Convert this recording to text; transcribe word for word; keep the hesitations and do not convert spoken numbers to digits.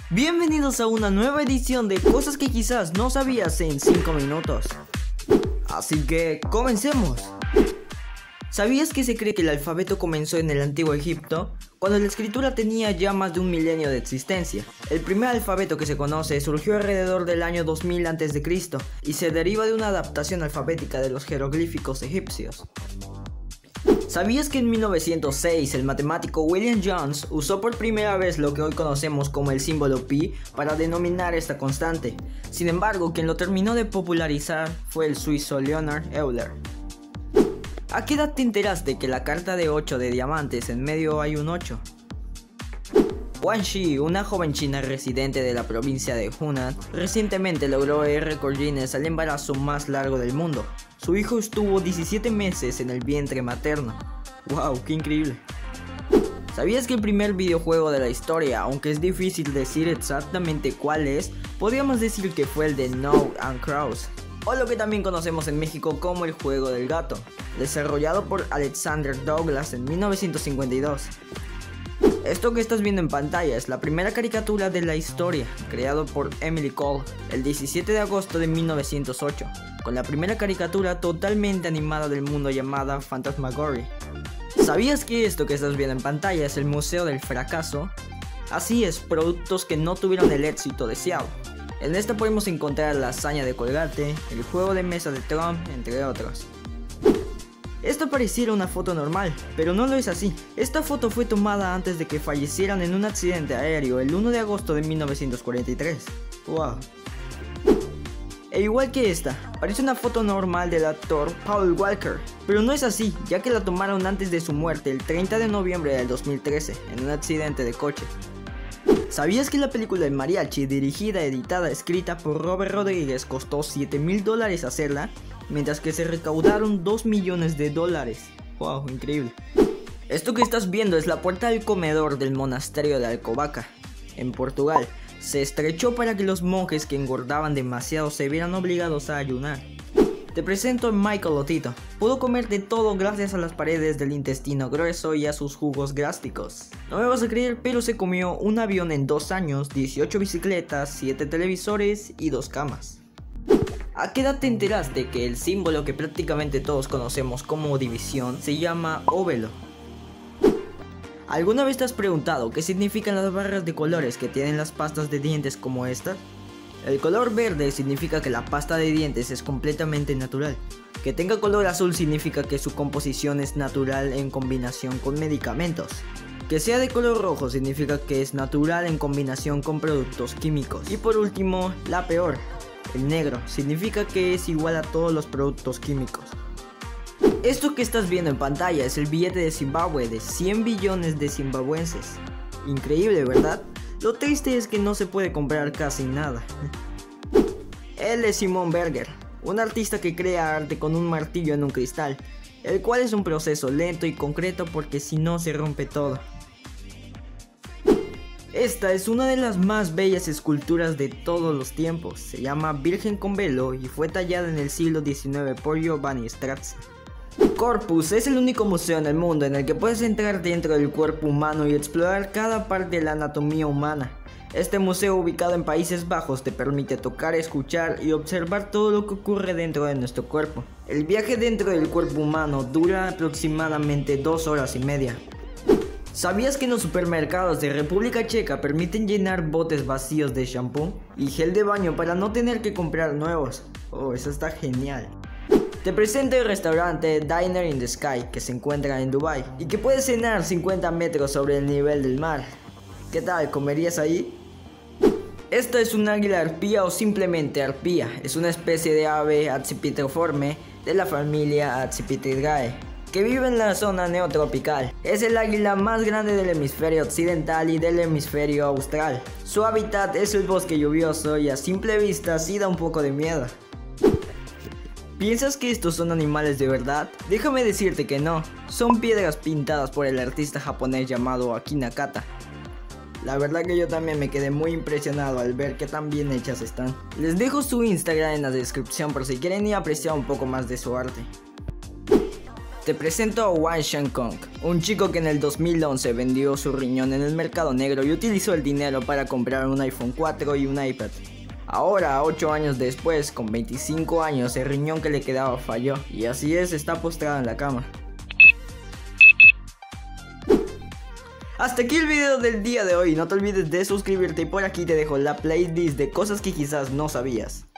Bienvenidos a una nueva edición de cosas que quizás no sabías en cinco minutos. Así que, comencemos. ¿Sabías que se cree que el alfabeto comenzó en el antiguo Egipto? Cuando la escritura tenía ya más de un milenio de existencia. El primer alfabeto que se conoce surgió alrededor del año dos mil antes de Cristo y se deriva de una adaptación alfabética de los jeroglíficos egipcios. ¿Sabías que en mil novecientos seis el matemático William Jones usó por primera vez lo que hoy conocemos como el símbolo pi para denominar esta constante? Sin embargo, quien lo terminó de popularizar fue el suizo Leonhard Euler. ¿A qué edad te enteraste que la carta de ocho de diamantes en medio hay un ocho? Wang Shi, una joven china residente de la provincia de Hunan, recientemente logró el récord Guinness al embarazo más largo del mundo. Su hijo estuvo diecisiete meses en el vientre materno. ¡Wow! ¡Qué increíble! ¿Sabías que el primer videojuego de la historia, aunque es difícil decir exactamente cuál es, podríamos decir que fue el de Snow and Crows, o lo que también conocemos en México como el juego del gato, desarrollado por Alexander Douglas en mil novecientos cincuenta y dos? Esto que estás viendo en pantalla es la primera caricatura de la historia, creado por Emily Cole el diecisiete de agosto de mil novecientos ocho, con la primera caricatura totalmente animada del mundo llamada Phantasmagoria. ¿Sabías que esto que estás viendo en pantalla es el Museo del Fracaso? Así es, productos que no tuvieron el éxito deseado. En esta podemos encontrar la hazaña de Colgate, el juego de mesa de Trump, entre otros. Esto pareciera una foto normal, pero no lo es así. Esta foto fue tomada antes de que fallecieran en un accidente aéreo el uno de agosto de mil novecientos cuarenta y tres. Wow. E igual que esta, parece una foto normal del actor Paul Walker, pero no es así, ya que la tomaron antes de su muerte el treinta de noviembre del dos mil trece, en un accidente de coche. ¿Sabías que la película El Mariachi, dirigida, editada, escrita por Robert Rodríguez, costó siete mil dólares hacerla? Mientras que se recaudaron dos millones de dólares. Wow, increíble. Esto que estás viendo es la puerta del comedor del monasterio de Alcobaça, en Portugal. Se estrechó para que los monjes que engordaban demasiado se vieran obligados a ayunar. Te presento a Michael Lotito. Pudo comer de todo gracias a las paredes del intestino grueso y a sus jugos gástricos. No me vas a creer, pero se comió un avión en dos años, dieciocho bicicletas, siete televisores y dos camas. ¿A qué edad te enteraste que el símbolo que prácticamente todos conocemos como división se llama óvalo? ¿Alguna vez te has preguntado qué significan las barras de colores que tienen las pastas de dientes como estas? El color verde significa que la pasta de dientes es completamente natural. Que tenga color azul significa que su composición es natural en combinación con medicamentos. Que sea de color rojo significa que es natural en combinación con productos químicos. Y por último, la peor. El negro significa que es igual a todos los productos químicos. Esto que estás viendo en pantalla es el billete de Zimbabue de cien billones de zimbabuenses. Increíble, ¿verdad? Lo triste es que no se puede comprar casi nada. Él es Simon Berger, un artista que crea arte con un martillo en un cristal, el cual es un proceso lento y concreto porque si no se rompe todo. Esta es una de las más bellas esculturas de todos los tiempos. Se llama Virgen con Velo y fue tallada en el siglo diecinueve por Giovanni Strozzi. Corpus es el único museo en el mundo en el que puedes entrar dentro del cuerpo humano y explorar cada parte de la anatomía humana. Este museo, ubicado en Países Bajos, te permite tocar, escuchar y observar todo lo que ocurre dentro de nuestro cuerpo. El viaje dentro del cuerpo humano dura aproximadamente dos horas y media. ¿Sabías que en los supermercados de República Checa permiten llenar botes vacíos de shampoo y gel de baño para no tener que comprar nuevos? Oh, eso está genial. Te presento el restaurante Diner in the Sky, que se encuentra en Dubai y que puede cenar cincuenta metros sobre el nivel del mar. ¿Qué tal? ¿Comerías ahí? Esta es un águila arpía o simplemente arpía. Es una especie de ave accipitriforme de la familia Accipitridae, que vive en la zona neotropical. Es el águila más grande del hemisferio occidental y del hemisferio austral. Su hábitat es el bosque lluvioso y a simple vista sí da un poco de miedo. ¿Piensas que estos son animales de verdad? Déjame decirte que no, son piedras pintadas por el artista japonés llamado Aki Nakata. La verdad que yo también me quedé muy impresionado al ver qué tan bien hechas están. Les dejo su Instagram en la descripción por si quieren ir a apreciar un poco más de su arte. Te presento a Wang Xiankong, un chico que en el dos mil once vendió su riñón en el mercado negro y utilizó el dinero para comprar un iPhone cuatro y un iPad. Ahora, ocho años después, con veinticinco años, el riñón que le quedaba falló, y así es, está postrado en la cama. Hasta aquí el video del día de hoy, no te olvides de suscribirte y por aquí te dejo la playlist de cosas que quizás no sabías.